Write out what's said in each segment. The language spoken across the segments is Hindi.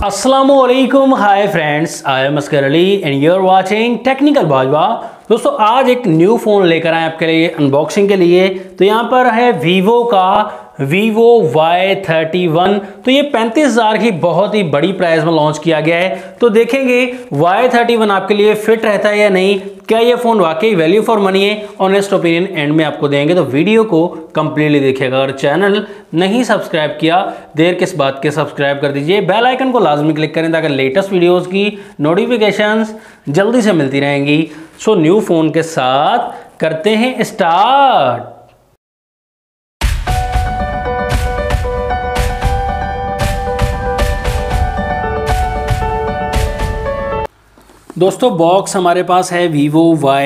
अस्सलामुअलैकुम, hi friends, I am Askar Ali and you are watching technical Bajwa. दोस्तों आज एक न्यू फ़ोन लेकर आए आपके लिए अनबॉक्सिंग के लिए। तो यहाँ पर है वीवो का Vivo Y31। तो ये 35,000 की बहुत ही बड़ी प्राइस में लॉन्च किया गया है। तो देखेंगे Y31 आपके लिए फिट रहता है या नहीं, क्या ये फ़ोन वाकई वैल्यू फॉर मनी है। ऑनेस्ट ओपिनियन एंड में आपको देंगे, तो वीडियो को कंप्लीटली देखिएगा। अगर चैनल नहीं सब्सक्राइब किया, देर किस बात के सब्सक्राइब कर दीजिए, बेल आइकन को लाजमी क्लिक करें ताकि लेटेस्ट वीडियोज़ की नोटिफिकेशंस जल्दी से मिलती रहेंगी। सो न्यू फ़ोन के साथ करते हैं स्टार्ट। दोस्तों बॉक्स हमारे पास है Vivo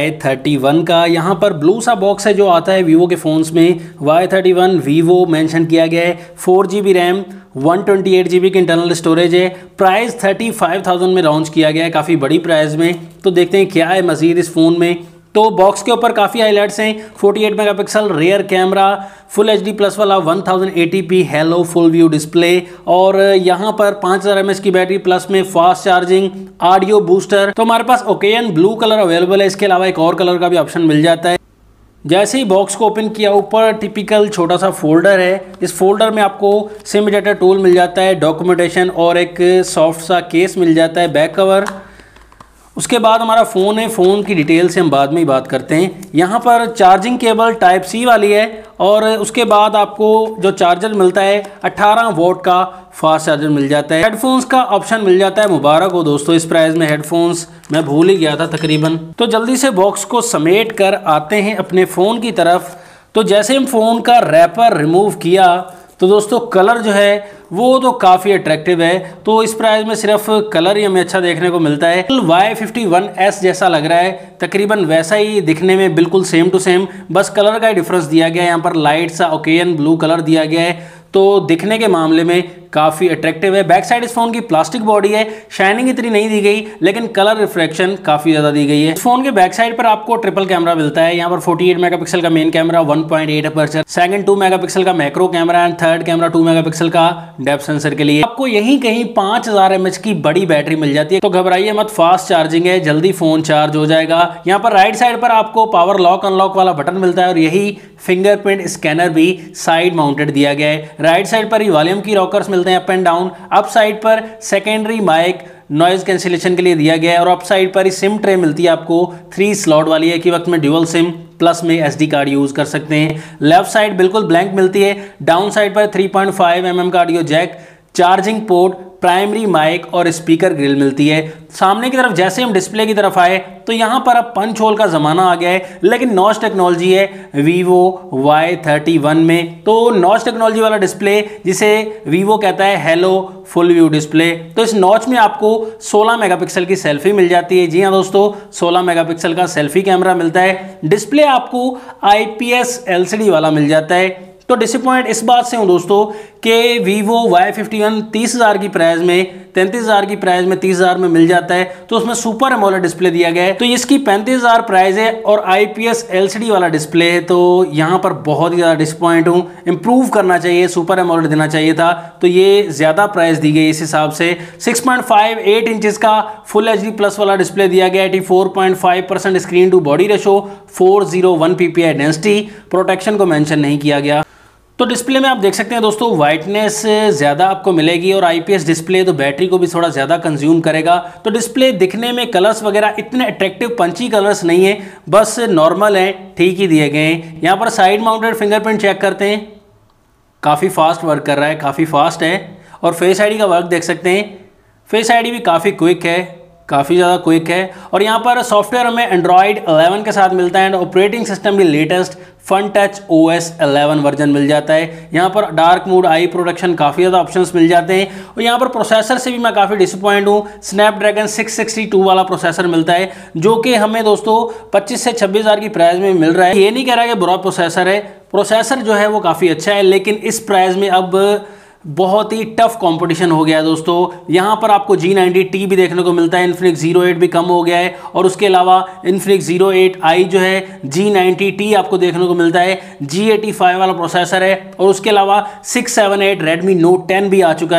Y31 का। यहाँ पर ब्लू सा बॉक्स है जो आता है Vivo के फ़ोन्स में। Y31 Vivo मेंशन किया गया है। 4GB रैम, 128GB की इंटरनल स्टोरेज है। प्राइस 35,000 में लॉन्च किया गया है, काफ़ी बड़ी प्राइस में। तो देखते हैं क्या है मज़ीद इस फ़ोन में। तो बॉक्स के ऊपर काफ़ी हाईलाइट्स हैं। 48 megapixel rear camera, full HD plus वाला 1080p hello full view display, और यहाँ पर 5000 mAh की बैटरी, प्लस में फास्ट चार्जिंग, ऑडियो बूस्टर। तो हमारे पास ओकेन ब्लू कलर अवेलेबल है। इसके अलावा एक और कलर का भी ऑप्शन मिल जाता है। जैसे ही बॉक्स को ओपन किया, ऊपर टिपिकल छोटा सा फोल्डर है। इस फोल्डर में आपको सिम एडेप्टर टूल मिल जाता है, डॉक्यूमेंटेशन और एक सॉफ्ट सा केस मिल जाता है, बैक कवर। उसके बाद हमारा फ़ोन है। फ़ोन की डिटेल से हम बाद में ही बात करते हैं। यहाँ पर चार्जिंग केबल टाइप C वाली है, और उसके बाद आपको जो चार्जर मिलता है 18 वोल्ट का फास्ट चार्जर मिल जाता है। हेडफोन्स का ऑप्शन मिल जाता है। मुबारक हो दोस्तों, इस प्राइस में हेडफोन्स मैं भूल ही गया था तकरीबन। तो जल्दी से बॉक्स को समेट कर आते हैं अपने फ़ोन की तरफ। तो जैसे हम फ़ोन का रैपर रिमूव किया, तो दोस्तों कलर जो है वो तो काफ़ी अट्रैक्टिव है। तो इस प्राइस में सिर्फ कलर ही हमें अच्छा देखने को मिलता है। Y51S जैसा लग रहा है, तकरीबन वैसा ही दिखने में, बिल्कुल सेम टू सेम, बस कलर का ही डिफरेंस दिया गया है। यहाँ पर लाइट सा ओकेन ब्लू कलर दिया गया है, तो दिखने के मामले में काफ़ी अट्रैक्टिव है। बैक साइड इस फोन की प्लास्टिक बॉडी है, शाइनिंग इतनी नहीं दी गई, लेकिन कलर रिफ्लेक्शन काफ़ी ज़्यादा दी गई है। इस फोन के बैक साइड पर आपको ट्रिपल कैमरा मिलता है। यहाँ पर 48 मेगापिक्सल का main camera, 1.8 aperture, second 2 megapixel का macro camera and third camera 2 megapixel का डेप्थ सेंसर के लिए। आपको यहीं कहीं 5000 mAh की बड़ी बैटरी मिल जाती है। तो घबराइए मत, फास्ट चार्जिंग है, जल्दी फ़ोन चार्ज हो जाएगा। यहाँ पर राइट साइड पर आपको पावर लॉक अनलॉक वाला बटन मिलता है, और यही फिंगरप्रिंट स्कैनर भी साइड माउंटेड दिया गया है। राइट साइड पर ही वॉल्यूम की रॉकर्स मिलते हैं up and down. Up side पर सेकेंडरी माइक नॉइज कैंसिलेशन के लिए दिया गया है, और अप साइड पर ही सिम ट्रे मिलती है आपको 3 स्लॉट वाली है कि वक्त में ड्यूअल सिम प्लस में SD कार्ड यूज कर सकते हैं। लेफ्ट साइड बिल्कुल ब्लैंक मिलती है। डाउन साइड पर 3.5 mm का audio jack, charging port, primary mic और स्पीकर ग्रिल मिलती है। सामने की तरफ जैसे हम डिस्प्ले की तरफ आए, तो यहाँ पर अब पंच होल का ज़माना आ गया है, लेकिन नॉच टेक्नोलॉजी है Vivo Y31 में। तो नॉच टेक्नोलॉजी वाला डिस्प्ले, जिसे Vivo कहता है हेलो फुल व्यू डिस्प्ले। तो इस नॉच में आपको 16 मेगापिक्सल की सेल्फी मिल जाती है। जी हाँ दोस्तों, 16 मेगापिक्सल का सेल्फी कैमरा मिलता है। डिस्प्ले आपको IPS LCD वाला मिल जाता है। तो डिसअपॉइंट इस बात से हूँ दोस्तों कि Vivo Y51 30,000 की प्राइस में, 33,000 की प्राइस में 30,000 में मिल जाता है। तो उसमें सुपर एमोलेड डिस्प्ले दिया गया है। तो इसकी 35,000 प्राइस है और IPS LCD वाला डिस्प्ले है। तो यहाँ पर बहुत ही ज़्यादा डिसअपॉइंट हूँ। इंप्रूव करना चाहिए, सुपर एमोलेड देना चाहिए था। तो ये ज़्यादा प्राइस दी गई इस हिसाब से। 6.58 इंचज़ का फुल HD प्लस वाला डिस्प्ले दिया गया है। 84.5% screen to body ratio, 401 PPI density, protection को मेंशन नहीं किया गया। तो डिस्प्ले में आप देख सकते हैं दोस्तों, वाइटनेस ज़्यादा आपको मिलेगी, और IPS डिस्प्ले तो बैटरी को भी थोड़ा ज़्यादा कंज्यूम करेगा। तो डिस्प्ले दिखने में कलर्स वगैरह इतने अट्रैक्टिव पंची कलर्स नहीं है, बस नॉर्मल है, ठीक ही दिए गए हैं। यहाँ पर साइड माउंटेड फिंगरप्रिंट चेक करते हैं, काफ़ी फास्ट वर्क कर रहा है, काफ़ी फास्ट है। और फेस ID का वर्क देख सकते हैं, फेस ID भी काफ़ी क्विक है, काफ़ी ज़्यादा क्विक है। और यहाँ पर सॉफ्टवेयर हमें Android 11 के साथ मिलता है, एंड ऑपरेटिंग सिस्टम भी लेटेस्ट FunTouch OS 11 वर्जन मिल जाता है। यहाँ पर डार्क मोड, आई प्रोटेक्शन, काफ़ी ज़्यादा ऑप्शंस मिल जाते हैं। और यहाँ पर प्रोसेसर से भी मैं काफ़ी डिसअपॉइंट हूँ। स्नैपड्रैगन 662 वाला प्रोसेसर मिलता है, जो कि हमें दोस्तों 25 से 26,000 की प्राइस में मिल रहा है। ये नहीं कह रहा कि बुरा प्रोसेसर है, प्रोसेसर जो है वो काफ़ी अच्छा है, लेकिन इस प्राइस में अब बहुत ही टफ कंपटीशन हो गया है दोस्तों। यहाँ पर आपको G90T भी देखने को मिलता है, Infinix Zero 8 भी कम हो गया है, और उसके अलावा Infinix Zero 8i जो है G90T आपको देखने को मिलता है। G85 वाला प्रोसेसर है, और उसके अलावा 678 Redmi Note 10 भी आ चुका है।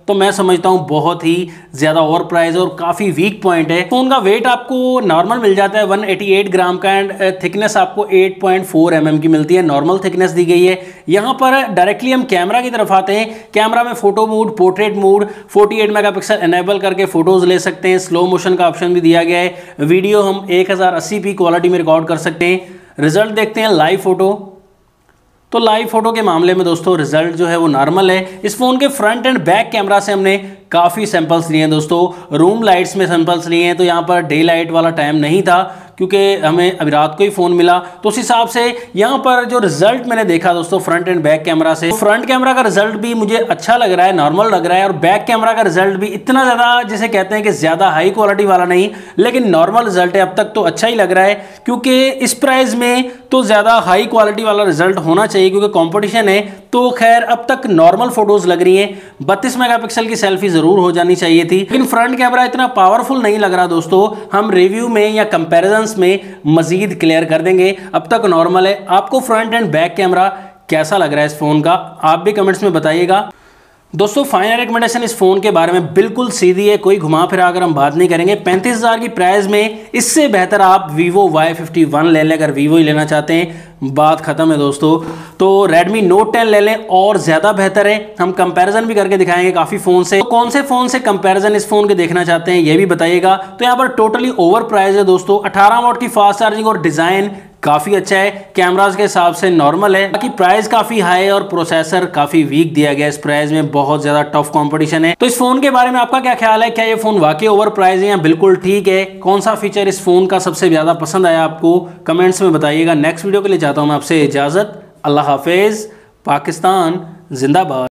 तो मैं समझता हूँ बहुत ही ज़्यादा ओवर प्राइस और काफ़ी वीक पॉइंट है। फ़ोन का वेट आपको नॉर्मल मिल जाता है 188 ग्राम का एंड थिकनेस आपको 8.4 mm की मिलती है, नॉर्मल थिकनेस दी गई है। यहाँ पर डायरेक्टली हम कैमरा की तरफ आते हैं। कैमरा में photo mode, portrait mode 48 megapixel enable करके फोटोज ले सकते हैं। स्लो मोशन का ऑप्शन भी दिया गया है। वीडियो हम 1080p क्वालिटी में रिकॉर्ड कर सकते हैं। रिजल्ट देखते हैं लाइव फोटो। तो लाइव फोटो के मामले में दोस्तों रिजल्ट जो है वो नॉर्मल है। इस फोन के फ्रंट एंड बैक कैमरा से हमने काफ़ी सैंपल्स लिए हैं दोस्तों। रूम लाइट्स में सैंपल्स लिए हैं, तो यहाँ पर डे लाइट वाला टाइम नहीं था क्योंकि हमें अभी रात को ही फ़ोन मिला, तो उस हिसाब से यहाँ पर जो रिजल्ट मैंने देखा दोस्तों फ्रंट एंड बैक कैमरा से, फ्रंट कैमरा का रिजल्ट भी मुझे अच्छा लग रहा है, नॉर्मल लग रहा है। और बैक कैमरा का रिजल्ट भी इतना ज़्यादा जिसे कहते हैं कि ज़्यादा हाई क्वालिटी वाला नहीं, लेकिन नॉर्मल रिजल्ट है। अब तक तो अच्छा ही लग रहा है क्योंकि इस प्राइस में तो ज़्यादा हाई क्वालिटी वाला रिजल्ट होना चाहिए क्योंकि कॉम्पिटिशन है। तो खैर अब तक नॉर्मल फोटोज लग रही हैं। 32 मेगापिक्सल की सेल्फी ज़रूर हो जानी चाहिए थी, लेकिन फ्रंट कैमरा इतना पावरफुल नहीं लग रहा दोस्तों। हम रिव्यू में या कंपैरिजन में मजीद क्लियर कर देंगे। अब तक नॉर्मल है। आपको फ्रंट एंड बैक कैमरा कैसा लग रहा है इस फोन का, आप भी कमेंट्स में बताइएगा। दोस्तों फाइनल रिकमेंडेशन इस फोन के बारे में बिल्कुल सीधी है, कोई घुमा फिरा अगर हम बात नहीं करेंगे। 35,000 की प्राइस में इससे बेहतर आप Vivo Y51 ले लें। अगर Vivo ही लेना चाहते हैं, बात खत्म है दोस्तों। तो Redmi Note 10 ले लें और ज़्यादा बेहतर है। हम कंपैरिजन भी करके दिखाएंगे काफ़ी फ़ोन से। तो कौन से फ़ोन से कंपैरिजन इस फ़ोन के देखना चाहते हैं ये भी बताइएगा। तो यहाँ पर टोटली ओवर प्राइस है दोस्तों। 18 वाट की फास्ट चार्जिंग और डिज़ाइन काफ़ी अच्छा है, कैमराज के हिसाब से नॉर्मल है। बाकी प्राइस काफ़ी हाई है और प्रोसेसर काफ़ी वीक दिया गया। इस प्राइस में बहुत ज़्यादा टफ कंपटीशन है। तो इस फोन के बारे में आपका क्या ख्याल है? क्या ये फोन वाकई ओवर प्राइस है या बिल्कुल ठीक है? कौन सा फीचर इस फोन का सबसे ज़्यादा पसंद आया आपको? कमेंट्स में बताइएगा। नेक्स्ट वीडियो के लिए चाहता हूँ मैं आपसे इजाज़त। अल्लाह हाफिज़। पाकिस्तान जिंदाबाद।